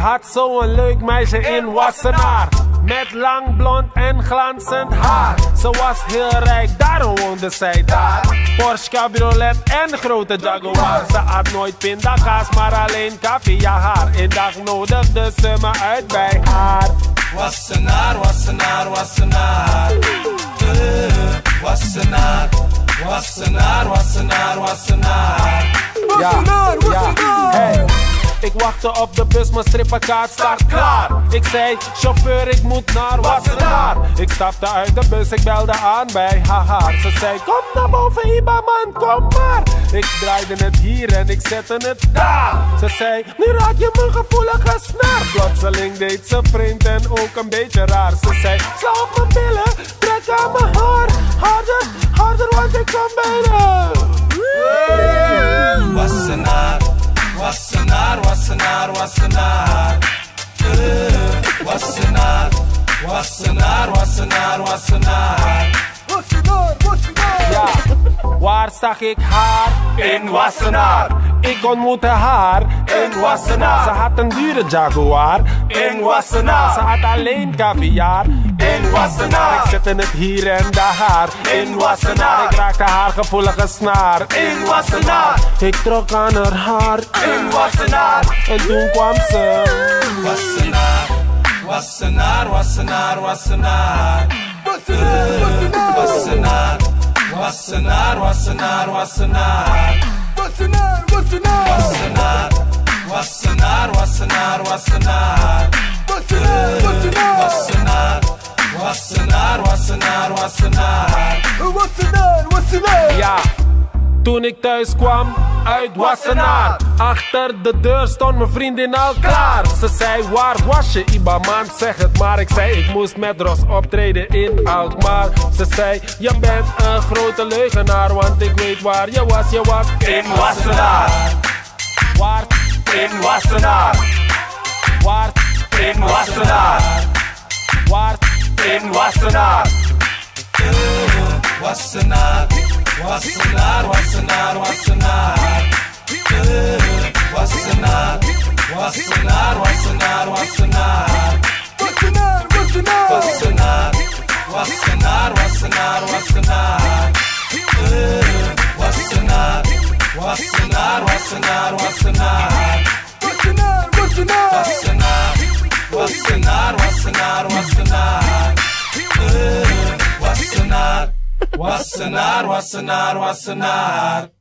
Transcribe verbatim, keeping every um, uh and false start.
had zo'n leuk meisje in Wassenaar. Met lang blond en glanzend haar. Ze was heel rijk, daarom woonde zij daar. Porsche cabriolet en grote Jaguar. Ze had nooit pindakaas, maar alleen caviar. Een dag nodigde ze me uit bij haar. Wassenaar, wassenaar, wassenaar. Uh, wassenaar, wassenaar, wassenaar, wassenaar. Wassenaar, wassenaar. Hey. Ik wachtte op de bus, mijn strippenkaart staat klaar. Ik zei, chauffeur, ik moet naar Wassenaar. Ik stapte uit de bus, ik belde aan bij haar. Ze zei, kom naar boven, I B A man, kom maar. Ik draaide het hier en ik zette het daar. Ze zei, nu raak je mijn gevoelige snaar. Plotseling deed ze vreemd en ook een beetje raar. Ze zei, sla op mijn billen, trek aan mijn haar. Harder, harder, want ik kom bijna. Wassenaar. Wassenaar, wassenaar, wassenaar. Uh, wassenaar, wassenaar, wassenaar, wassenaar. Wassenaar, wassenaar. Ja, waar zag ik haar? In Wassenaar. Ik ontmoette haar in Wassenaar. Ze had een dure Jaguar in Wassenaar. Ze had alleen caviar in Wassenaar. Ik zette het hier en daar in Wassenaar. Ik raakte haar gevoelige snaar in Wassenaar. Ik trok aan haar haar in Wassenaar. En toen kwam ze. Wassenaar, wassenaar, wassenaar, wassenaar. Wassenaar, wassenaar, wassenaar, wassenaar, wassenaar. Wassenaar, wassenaar. Wassenaar, wassenaar, wassenaar, wassenaar. Wassenaar, wassenaar. Wassenaar, wassenaar, wassenaar, wassenaar. Wassenaar, wassenaar. Ja, toen ik thuis kwam uit Wassenaar, achter de deur stond mijn vriendin al klaar. Ze zei, waar was je, I B A man, zeg het maar. Ik zei, ik moest met ROSS optreden in Alkmaar. Ze zei, je bent een grote leugenaar, want ik weet waar je was, je was in Wassenaar. Waar? In Wassenaar. Waar? In Wassenaar. Waar? In Wassenaar. Wassenaar, wassenaar, wassenaar, wassenaar. Wassenaar, wassenaar, wassenaar, wassenaar. Wassenaar, wassenaar. Wassenaar, wassenaar, wassenaar, wassenaar. Wassenaar, wassenaar, wassenaar, wassenaar. Wassenaar, wassenaar. Wassenaar, wassenaar, wassenaar, wassenaar. Wassenaar, wassenaar, wassenaar, wassenaar.